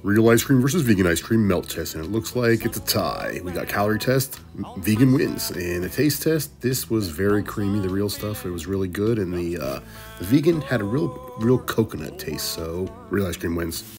Real ice cream versus vegan ice cream melt test, and it looks like it's a tie. We got calorie test, vegan wins, and the taste test. This was very creamy. The real stuff, it was really good, and the vegan had a real coconut taste. So real ice cream wins.